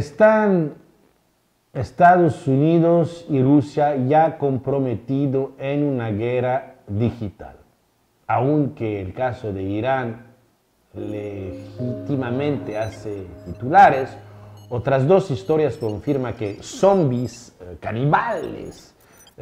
están Estados Unidos y Rusia ya comprometidos en una guerra digital, aunque el caso de Irán legítimamente hace titulares. Otras dos historias confirman que zombies caníbales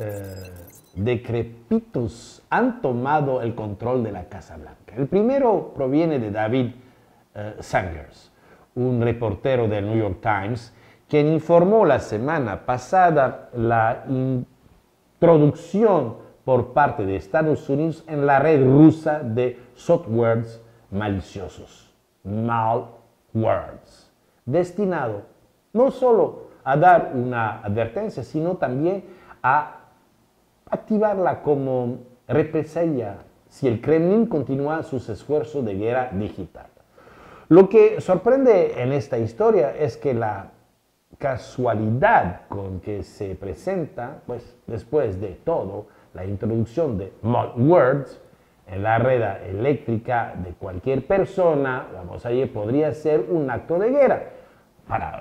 decrépitos han tomado el control de la Casa Blanca. El primero proviene de David Sangers, un reportero del New York Times, quien informó la semana pasada la introducción por parte de Estados Unidos en la red rusa de softwares maliciosos, malwares, destinado no solo a dar una advertencia, sino también a activarla como represalia si el Kremlin continúa sus esfuerzos de guerra digital. Lo que sorprende en esta historia es que la casualidad con que se presenta, pues después de todo, la introducción de malwares en la red eléctrica de cualquier persona, vamos allí, podría ser un acto de guerra. Para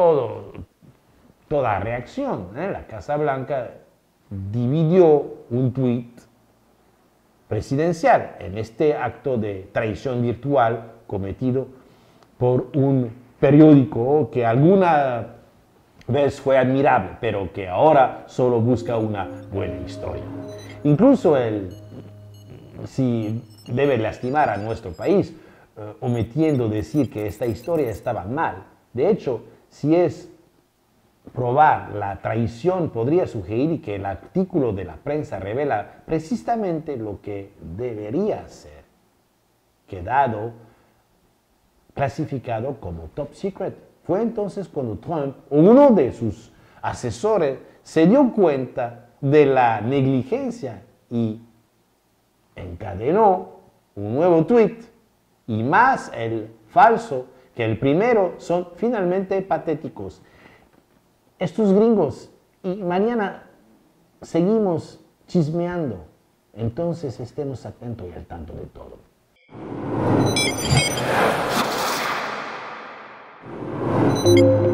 toda reacción, la Casa Blanca dividió un tuit presidencial en este acto de traición virtual cometido por un periódico que alguna vez fue admirable, pero que ahora solo busca una buena historia. Incluso si debe lastimar a nuestro país, omitiendo decir que esta historia estaba mal. De hecho, si es probar la traición, podría sugerir que el artículo de la prensa revela precisamente lo que debería ser quedado clasificado como top secret. Fue entonces cuando Trump, uno de sus asesores, se dio cuenta de la negligencia y encadenó un nuevo tweet, y más el falso que el primero son finalmente patéticos. Estos gringos, y mañana seguimos chismeando, entonces estemos atentos y al tanto de todo.